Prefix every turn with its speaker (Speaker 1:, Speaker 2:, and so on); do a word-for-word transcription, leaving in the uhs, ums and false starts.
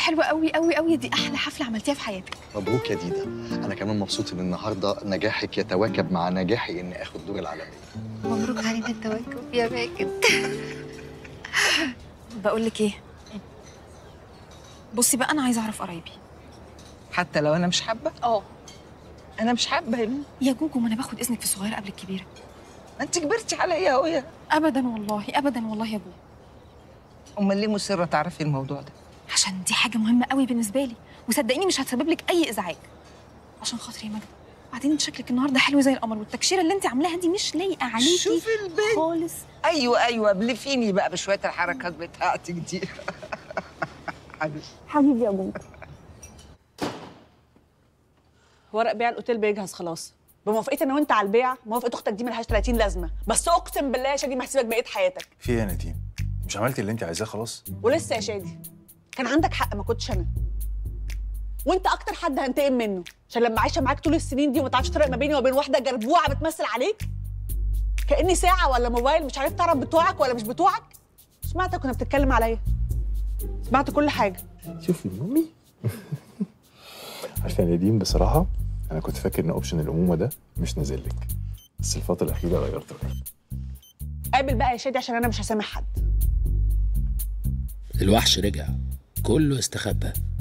Speaker 1: حلوه قوي قوي قوي، دي احلى حفله عملتيها في حياتك.
Speaker 2: مبروك يا ديدا. انا كمان مبسوط ان النهارده نجاحك يتواكب مع نجاحي اني اخد دور العالميه.
Speaker 1: مبروك علينا التواكب يا ماجد. بقول لك ايه، بصي بقى انا عايزه اعرف قرايبي.
Speaker 3: حتى لو انا مش حابه؟
Speaker 1: اه
Speaker 3: انا مش حابه يا بنت.
Speaker 1: يا جوجو، ما انا باخد اذنك في الصغيره قبل الكبيره.
Speaker 3: ما انت كبرتي عليا اهو. يا
Speaker 1: ابدا والله ابدا والله يا بو.
Speaker 3: امال ليه مصره تعرفي الموضوع ده؟
Speaker 1: عشان دي حاجه مهمه قوي بالنسبه لي، وصدقيني مش هتسبب لك اي ازعاج. عشان خاطري يا ماجده. بعدين انت شكلك النهارده حلو زي القمر، والتكشيره اللي انت عاملاها دي مش لايقه عليكي.
Speaker 3: شوفي البنت
Speaker 1: خالص.
Speaker 3: ايوه ايوه، بلفيني بقى بشويه الحركات بتاعتك دي. حبيبي
Speaker 1: حبيبي يا بو.
Speaker 4: ورق بيع الاوتيل بيجهز خلاص، بموافقتي انا وانت على البيع. موافقه اختك دي ملهاش ثلاثين لازمه، بس اقسم بالله يا شادي ما هسيبك بقيه حياتك.
Speaker 5: في ايه يا نتيم؟ مش عملتي اللي انت عايزاه خلاص؟
Speaker 4: ولسه يا شادي، كان عندك حق ما كنتش انا. وانت اكتر حد هنتقم منه، عشان لما عايشه معاك طول السنين دي وما تعرفش تفرق ما بيني وبين واحده جربوعه بتمثل عليك. كاني ساعه ولا موبايل مش عارف تعرف بتوعك ولا مش بتوعك. سمعتك كنا بتتكلم عليا، سمعت كل حاجه.
Speaker 5: شوفي مامي. عارفه يا نديم، بصراحه انا كنت فاكر ان اوبشن الامومه ده مش نازل لك، بس الفتره الاخيره غيرت رايي.
Speaker 4: قابل بقى يا شادي عشان انا مش هسامح حد.
Speaker 6: الوحش رجع، كله استخبى.